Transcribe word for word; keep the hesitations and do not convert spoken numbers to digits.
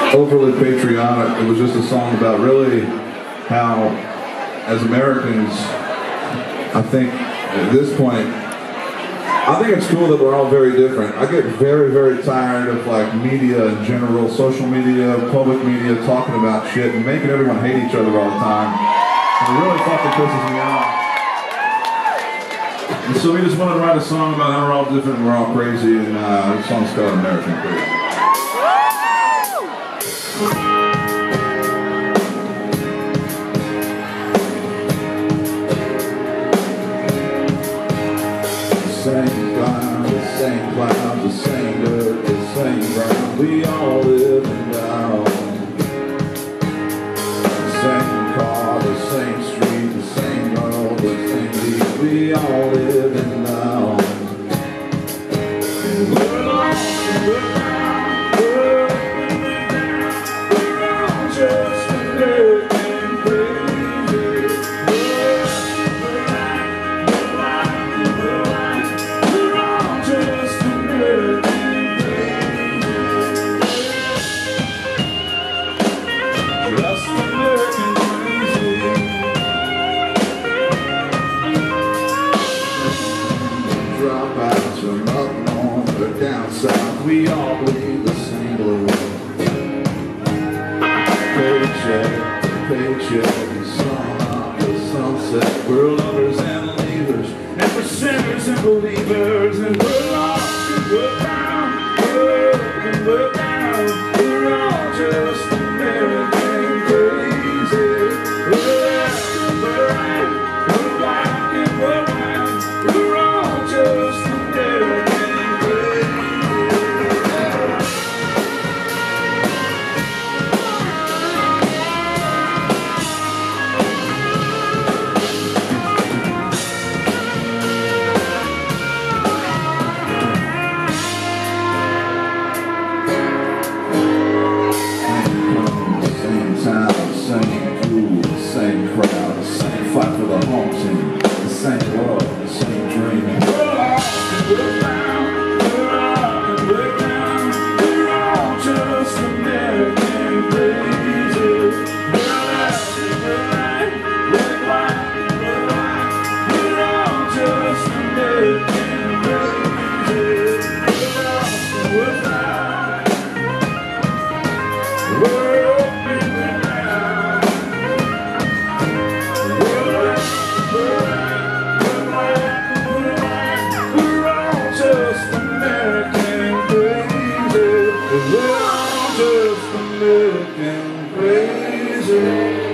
overly patriotic. It was just a song about really how, as Americans, I think at this point, I think it's cool that we're all very different. I get very, very tired of like media in general, social media, public media, talking about shit and making everyone hate each other all the time. And it really fucking pisses me off. And so we just wanted to write a song about how we're all different and we're all crazy, and uh, the song's called American Crazy. Same cloud, the same clouds, the same dirt, the same ground. We all live and die. The same car, the same street, the same road, the same beat. We all live and die. And we're lost and we're found. We're up and we're down. We're all just American crazy. We're up, we're right, we're right, and we're right. Just American crazy. Just American crazy. Dropouts from up north or down south, we all bleed the same blue. Paycheck to paycheck, and sun up to sunset. We're lovers and leavers, and we're sinners and believers, and we're lost and we're found, we're up and we're down. We're all just American crazy. We're left and we're right, we're black and we're white. We're all just American crazy. Same crowd, the same fight for the home team, the same love, the same dream. We're lost and we're found, we're up and we're down. We're all just American crazy. We're left and we're right, we're black and we're white. We're all just American crazy. We're lost and we're found, we're up and we're down. We're all just American crazy.